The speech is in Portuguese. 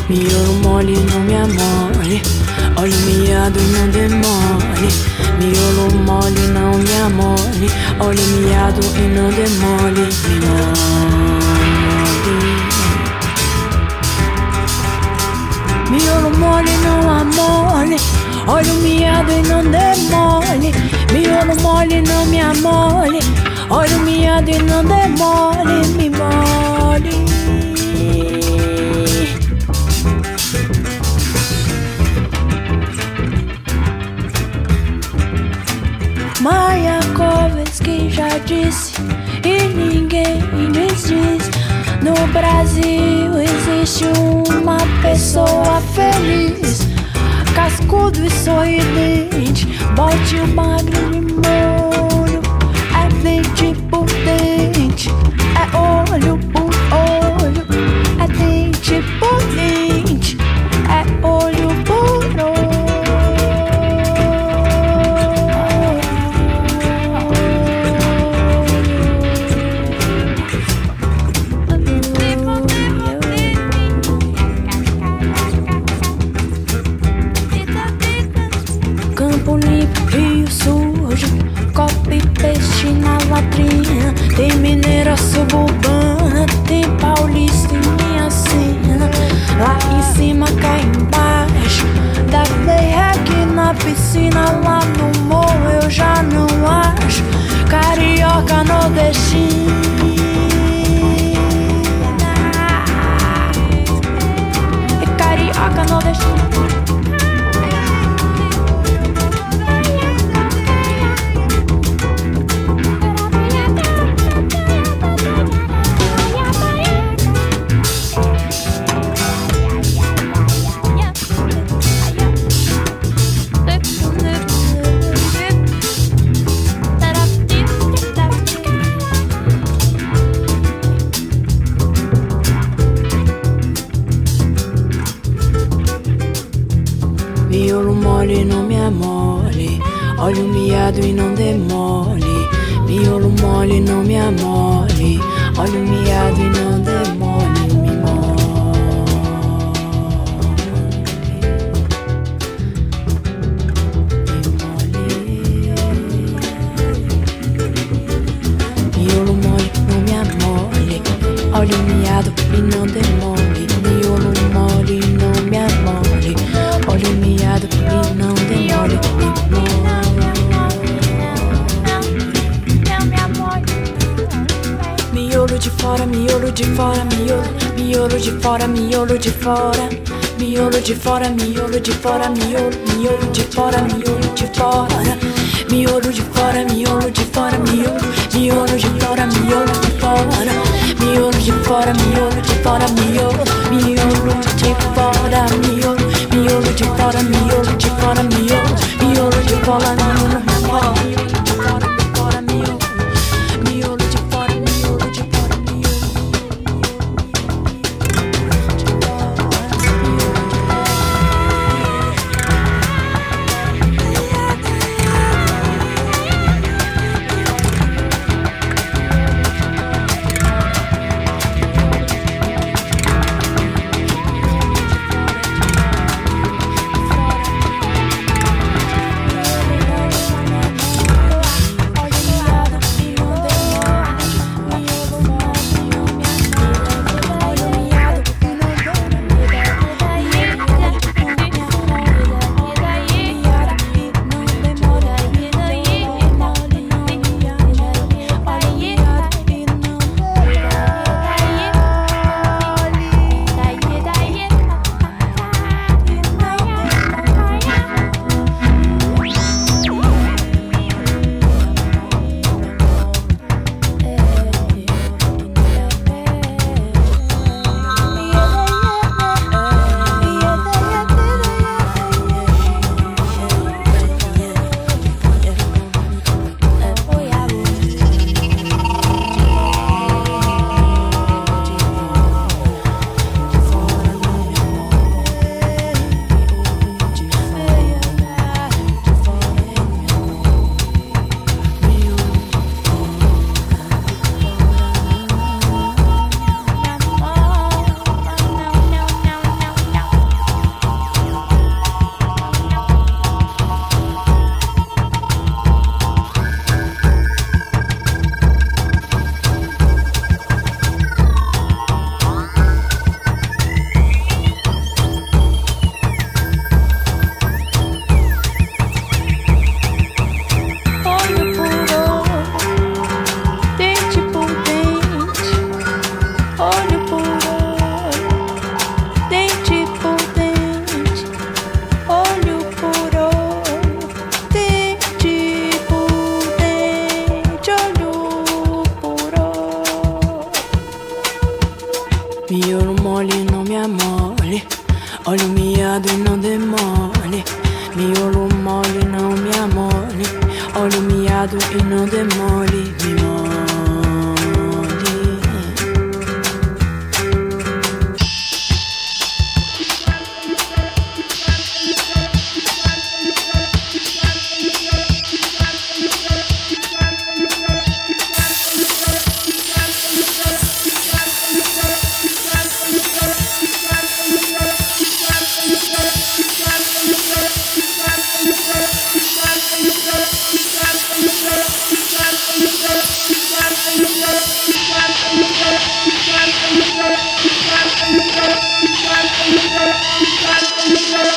Miolo mole não me amole, olho miado e não demole. Miolo mole não me amole, olho miado e não demole. Miolo mole não amole, olho miado e não demole. Miolo mole não me amole, olho miado e não demole. Me mole. Mayakovsky já disse e ninguém desdiz: no Brasil existe uma pessoa feliz, cascudo e sorridente, bote o magro de molho, é dente por dente, é olho por olho, é dente por dente, é olho por olho. Campo limpo, rio sujo, copo e peixe na latrina. Tem mineira suburbana, tem paulista em minha cena. Lá em cima, cá embaixo, da aqui na piscina. Lá no morro eu já não acho carioca nordestina. É carioca nordestina. Miolo mole não me amole, olho miado e não demole. Miolo mole não me amole, olho miado e não demole. Me miolo mole não me amole, olho miado e não demole. Miolo mole não me amole, olho miado e não demole. Miolo de fora, miolo de fora, miolo, miolo de fora, miolo de fora, miolo de fora, miolo de fora, miolo, miolo de fora, miolo de fora, miolo de fora, miolo de fora, miolo, miolo de fora, miolo de fora, miolo de fora, miolo de fora, miolo, miolo de fora, miolo, miolo de fora, miolo de fora, miolo, miolo de fora, miolo, olho miado e não demole, me molhe. Thank you.